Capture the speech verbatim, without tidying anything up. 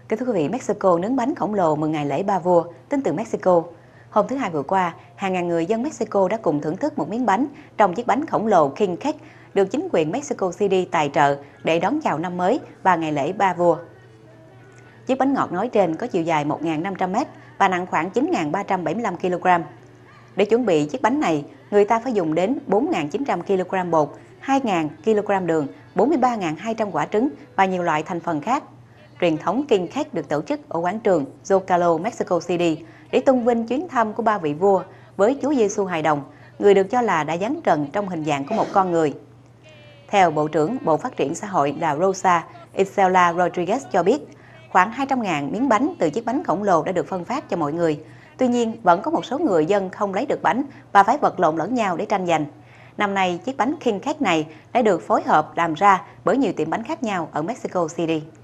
Kính thưa quý vị, Mexico nướng bánh khổng lồ mừng ngày lễ Ba Vua, tính từ Mexico. Hôm thứ Hai vừa qua, hàng ngàn người dân Mexico đã cùng thưởng thức một miếng bánh trong chiếc bánh khổng lồ King Cake được chính quyền Mexico City tài trợ để đón chào năm mới và ngày lễ Ba Vua. Chiếc bánh ngọt nói trên có chiều dài một nghìn năm trăm mét và nặng khoảng chín nghìn ba trăm bảy mươi lăm ki lô gam. Để chuẩn bị chiếc bánh này, người ta phải dùng đến bốn nghìn chín trăm ki lô gam bột, hai nghìn ki lô gam đường, bốn mươi ba nghìn hai trăm quả trứng và nhiều loại thành phần khác. Truyền thống King Cake được tổ chức ở quảng trường Zocalo, Mexico City để tôn vinh chuyến thăm của ba vị vua với Chúa Giêsu hài đồng, người được cho là đã giáng trần trong hình dạng của một con người. Theo Bộ trưởng Bộ Phát triển Xã hội là Rosa Isela Rodriguez cho biết, khoảng hai trăm nghìn miếng bánh từ chiếc bánh khổng lồ đã được phân phát cho mọi người. Tuy nhiên, vẫn có một số người dân không lấy được bánh và phải vật lộn lẫn nhau để tranh giành. Năm nay, chiếc bánh King Cake này đã được phối hợp làm ra bởi nhiều tiệm bánh khác nhau ở Mexico City.